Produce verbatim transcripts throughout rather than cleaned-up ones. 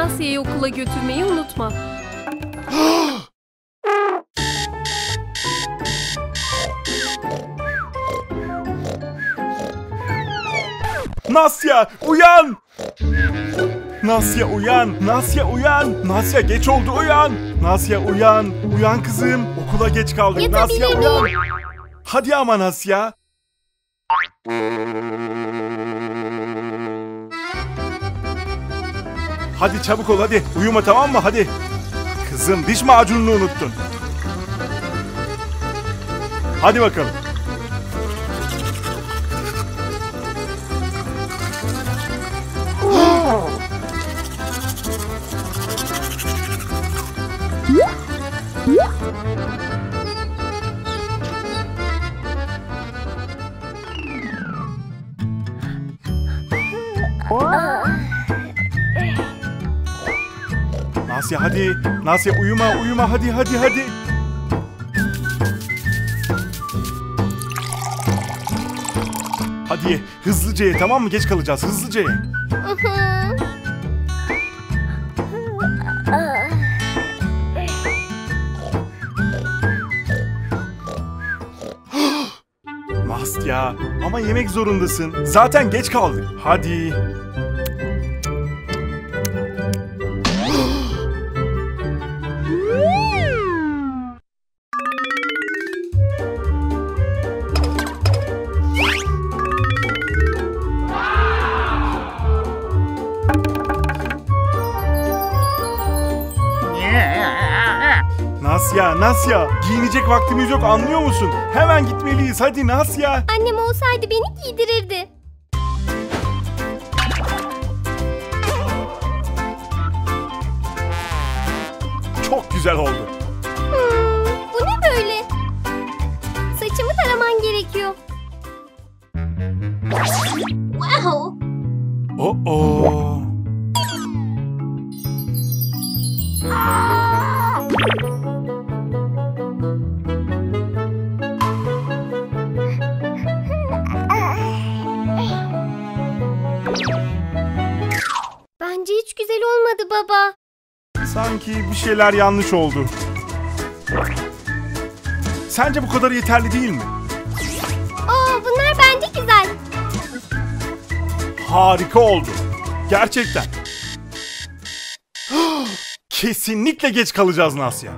Nasya'yı okula götürmeyi unutma. Nasya uyan! Nasya uyan! Nasya uyan! Nasya geç oldu, uyan! Nasya uyan! Uyan kızım! Okula geç kaldık. Nasya uyan! Hadi ama Nasya! Hadi çabuk ol hadi. Uyuma, tamam mı? Hadi. Kızım, diş macununu unuttun. Hadi bakalım. Nasya hadi. Nasya uyuma uyuma hadi hadi hadi. Hadi ye, hızlıca ye, tamam mı? Geç kalacağız, hızlıca ye. Nasya, ama yemek zorundasın. Zaten geç kaldık. Hadi. Nasya, Nasya, giyinecek vaktimiz yok, anlıyor musun? Hemen gitmeliyiz, hadi Nasya. Annem olsaydı beni giydirirdi. Çok güzel oldu. Hmm, bu ne böyle? Saçımı taraman gerekiyor. Wow! Oh oh. Bence hiç güzel olmadı baba. Sanki bir şeyler yanlış oldu. Sence bu kadar yeterli değil mi? Aa, bunlar bence güzel. Harika oldu. Gerçekten. Kesinlikle geç kalacağız Nasya.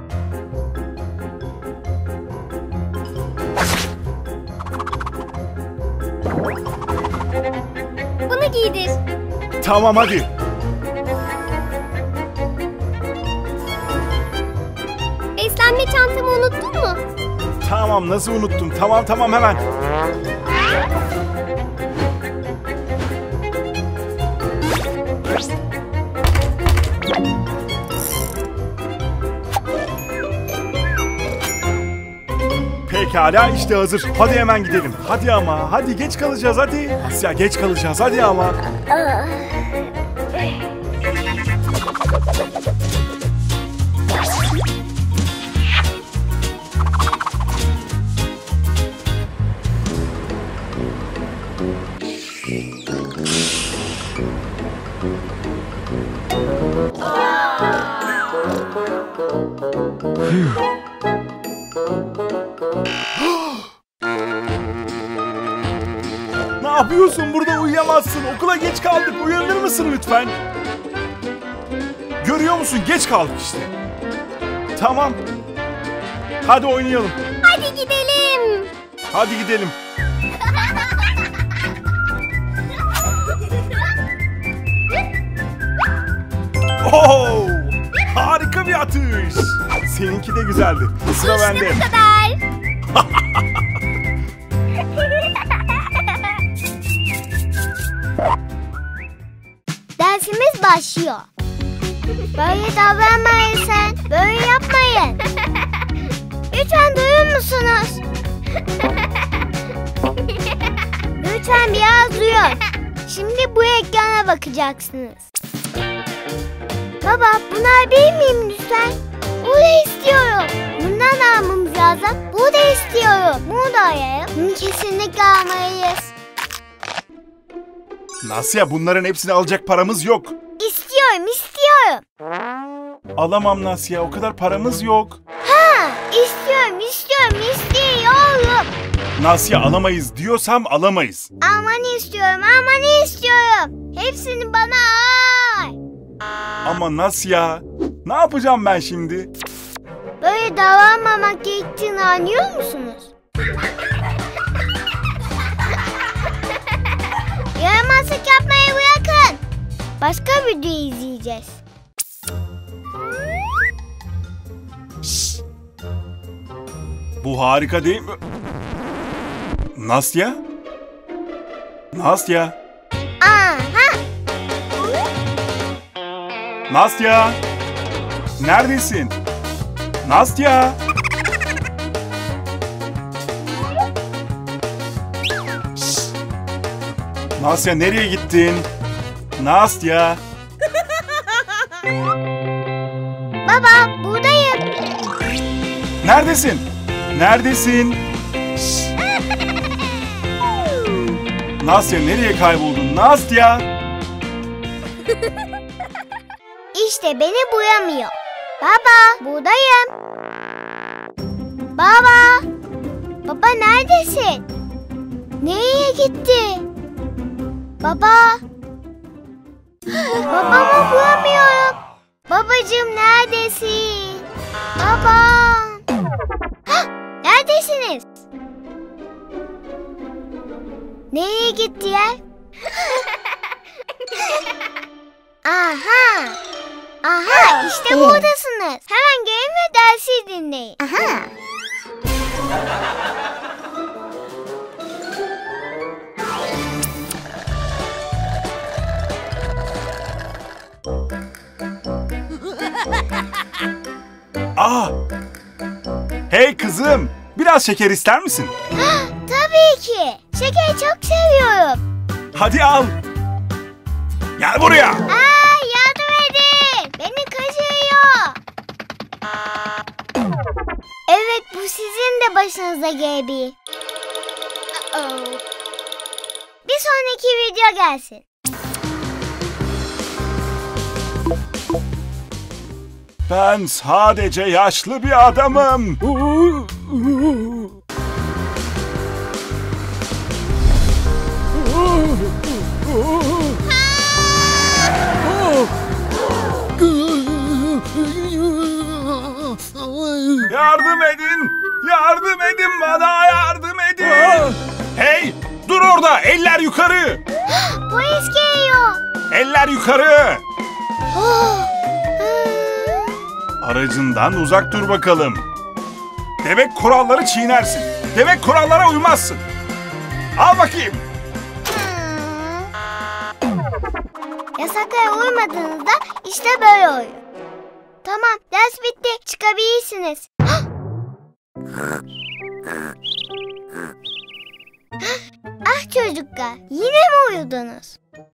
Bunu giydir. Tamam hadi. Beslenme çantamı unuttun mu? Tamam, nasıl unuttum? Tamam tamam hemen. Pekala, işte hazır. Hadi hemen gidelim. Hadi ama. Hadi geç kalacağız hadi. Asya, geç kalacağız hadi ama. Ne yapıyorsun? Burada uyuyamazsın. Okula geç kaldık. Uyanır mısın lütfen? Görüyor musun? Geç kaldık işte. Tamam. Hadi oynayalım. Hadi gidelim. Hadi gidelim. Oh! Harika bir atış. Seninki de güzeldi. Sıra İşte bende. bu kadar. Dersimiz başlıyor. Böyle davranmayın sen. Böyle yapmayın. Lütfen duyuyor musunuz? Lütfen biraz duyun. Şimdi bu ekrana bakacaksınız. Baba, bunlar benim miyim lütfen? Bunu istiyorum. Bundan almamız lazım. Bunu da istiyorum. Bunu da alayım. Bunu kesinlikle almalıyız. Nasya, bunların hepsini alacak paramız yok. İstiyorum, istiyorum. istiyorum. Alamam Nasya, o kadar paramız yok. Ha, istiyorum, istiyorum, istiyorum. Nasya, alamayız diyorsam alamayız. Aman istiyorum, aman istiyorum. Hepsini bana ay. Ama Nasya, ne yapacağım ben şimdi? Böyle davranmamak gerektiğini anlıyor musunuz? Yaramazlık yapmayı bırakın. Başka video izleyeceğiz. Şşş. Bu harika değil mi? Nasya? Nasya? Aha. Nasya? Neredesin? Nasya? Şşş. Nasya, nereye gittin? Nasya? Baba, buradayım. Neredesin? Neredesin? Şşş. Nasya, nereye kayboldun? Nasya? İşte beni buyamıyor. Baba, buradayım. Baba. Baba neredesin? Nereye gitti? Baba. Babamı bulamıyorum. Babacığım neredesin? Baba. Hah, neredesiniz? Nereye gittiler? Aha. Aha, işte buradasınız. Hemen gelin ve dersi dinleyin. Aha. Ah! Hey kızım, biraz şeker ister misin? Tabii ki. Şekeri çok seviyorum. Hadi al. Gel buraya. Aa, yardım edin. Beni kaçırıyor. Evet, bu sizin de başınıza gelebilir. Uh-oh. Bir sonraki video gelsin. Ben sadece yaşlı bir adamım. Yardım edin! Yardım edin bana! Yardım edin! Hey! Dur orada! Eller yukarı! Polis geliyor. Eller yukarı! Oh. Aracından uzak dur bakalım. Demek kuralları çiğnersin. Demek kurallara uymazsın. Al bakayım. Yasaklara uymadığınızda işte böyle oluyor. Tamam, ders bitti. Çıkabilirsiniz. Ah çocuklar, yine mi uyudunuz?